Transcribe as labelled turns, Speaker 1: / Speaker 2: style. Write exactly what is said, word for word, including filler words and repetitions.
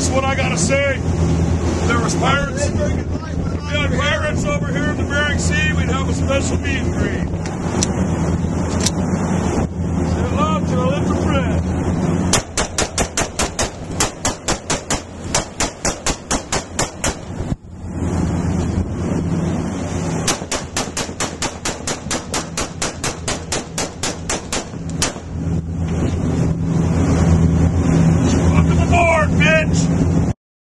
Speaker 1: This is what I gotta say. There was pirates. If we had pirates over here in the Bering Sea, we'd have a special meet and greet.